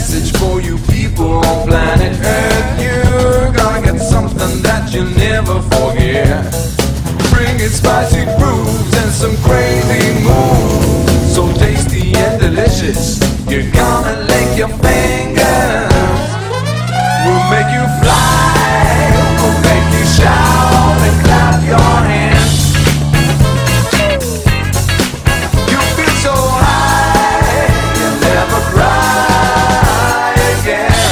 message for you people on planet Earth. You're gonna get something that you'll never forget. Bringing spicy grooves and some crazy moves, so tasty and delicious, you're gonna lick your fingers. We'll make you fly, we'll make you shout and clap your hands. You'll feel so high, you'll never cry again.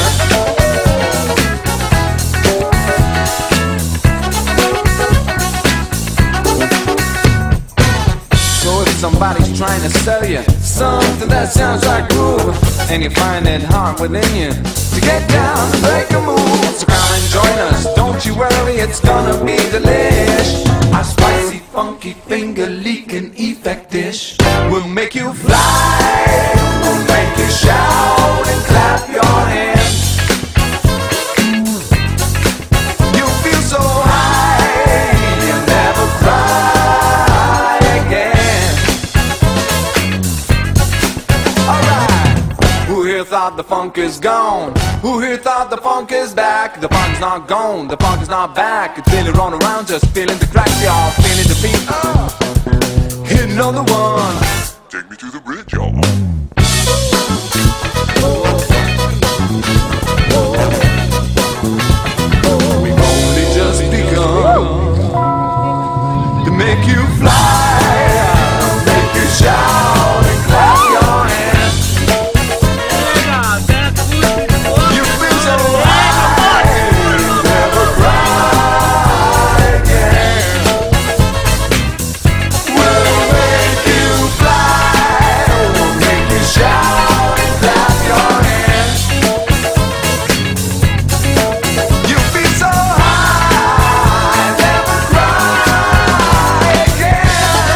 So if somebody's trying to sell you something that sounds like groove, and you find it hard within you to get down and break a move, so come and join us, don't you worry, it's gonna be delish. Our spicy, funky, finger-licking effect dish will make you fly, will make you shout and clap your hands. You'll feel so high, you'll never cry again. Alright, who here thought the funk is gone? Who here thought the funk is back? The funk's not gone, the funk is not back. It's feeling run around, just feeling the cracks, y'all. Feeling the beat, hit another one. Take me to the bridge, y'all. We've only just begun to make you fly, make you shout and clap your hands. You feel so high, you'll never cry again. We'll make you fly, we'll make you shout and clap your hands. You feel so high, never cry again.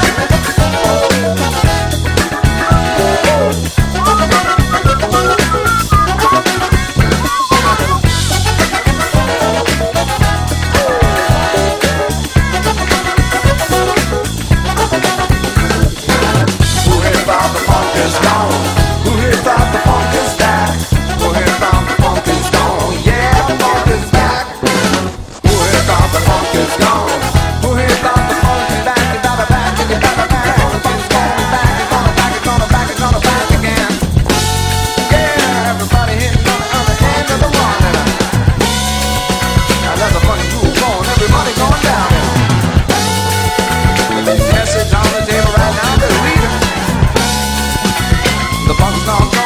Who here thought the funk is gone? Who here thought the funk is back? Who here thought the funk is gone? Yeah, the funk is back. Who here thought the funk is gone? Who here thought the funk is back? You got it back and you got it back. The funk's going back, it's gonna back, it's gonna back, it's gonna back again. Yeah, everybody hitting on the other end of the water. Now let the funky groove go on, everybody going down. The big message on the table right now, the leader. The funk's not